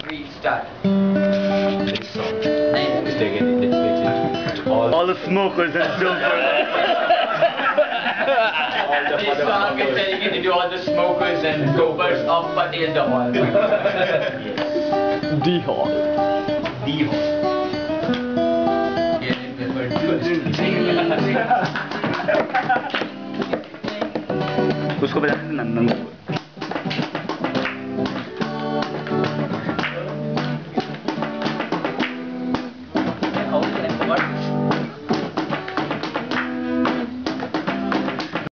3, start. This song is taken dedicated all the smokers and jokers. This song is dedicated to all the smokers and dopers of Patel the Hall. D Hall. The Hall. उसको बजाने नंदन को